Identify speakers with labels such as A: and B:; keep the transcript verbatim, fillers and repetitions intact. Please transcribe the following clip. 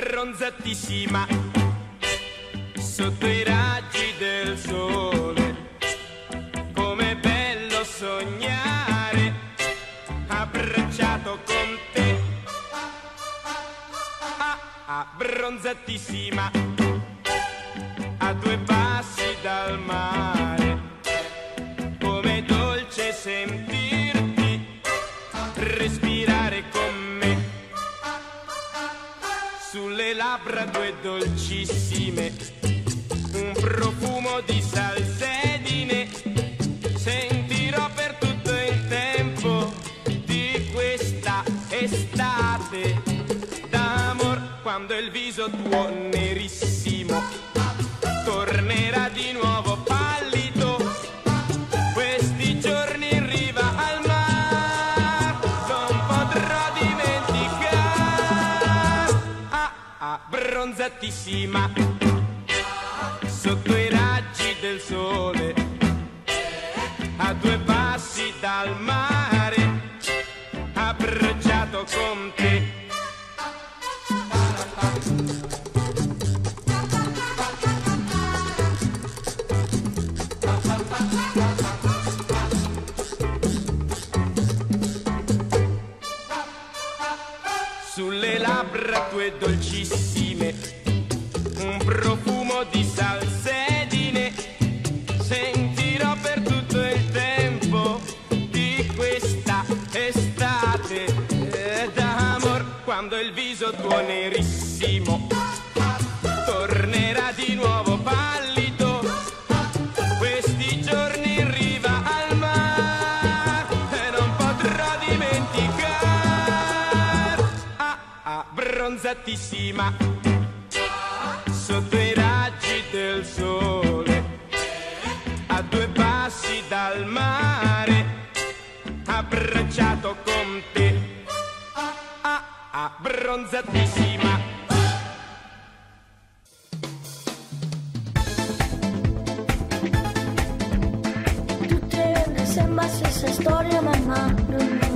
A: abbronzatissima sotto i raggi del sole. Com'è bello sognare abbracciato con te, ah, abbronzatissima a due passi dal mare. Com'è dolce sentirti respirare con me, sulle labbra due dolcissime, un profumo di salsedine. Sentirò per tutto il tempo di questa estate d'amor, quando il viso tuo nerissimo tornerà di nuovo pallido. Questi giorni in riva al mar non potrò dimenticare, ah, abbronzatissima sotto i raggi del sole, a due passi dal mare, abbracciato con te. Sulle labbra tue dolcissime, un profumo di salsedine. Sentirò per tutto il tempo di questa estate d'amor, quando il viso tuo nerissimo tornerà di nuovo pallido. Questi giorni in riva al mar e non potrò dimenticare, ah, abbronzatissima sotto i raggi del sole, a due passi dal mare, abbracciato con te, ah, abbronzatissima.
B: Tutte le sembra stessa storia, mamma.